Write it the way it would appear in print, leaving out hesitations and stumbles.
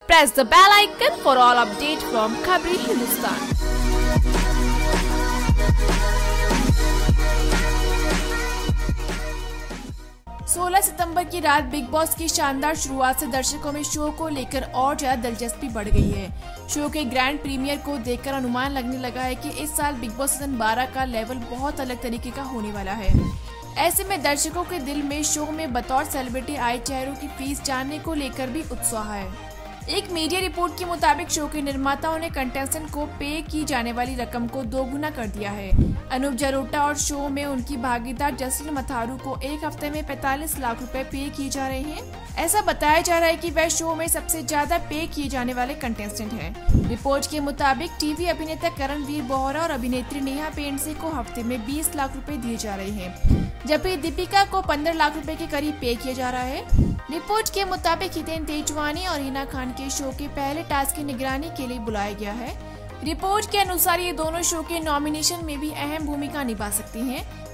press the bell icon for all updates from Khabri Hindustan. 16 सितंबर की रात big boss की शानदार शुरुआत से दर्शकों में शो को लेकर और ज्यादा दिलचस्पी बढ़ गई है। शो के ग्रैंड प्रीमियर को देखकर अनुमान लगने लगा है कि इस साल बिग बॉस सीजन 12 का लेवल बहुत अलग तरीके का होने वाला है। ऐसे में दर्शकों के दिल में शो में बतौर सेलिब्रिटी आए चेहरों की फीस जानने को लेकर भी उत्साह है। एक मीडिया रिपोर्ट के मुताबिक शो के निर्माताओं ने कंटेस्टेंट को पे की जाने वाली रकम को दोगुना कर दिया है। अनूप जलोटा और शो में उनकी भागीदार जसलीन मथारू को एक हफ्ते में 45 लाख रुपए पे किए जा रहे हैं। ऐसा बताया जा रहा है कि वह शो में सबसे ज्यादा पे किए जाने वाले कंटेस्टेंट हैं। रिपोर्ट के मुताबिक टीवी अभिनेता करणवीर बोहरा और अभिनेत्री नेहा पेंडसे को हफ्ते में 20 लाख रुपए दिए जा रहे हैं, जबकि दीपिका को 15 लाख रुपए के करीब पे किया जा रहा है। रिपोर्ट के मुताबिक हितेन तेजवानी और हिना खान के शो के पहले टास्क की निगरानी के लिए बुलाया गया है। रिपोर्ट के अनुसार ये दोनों शो के नॉमिनेशन में भी अहम भूमिका निभा सकती हैं।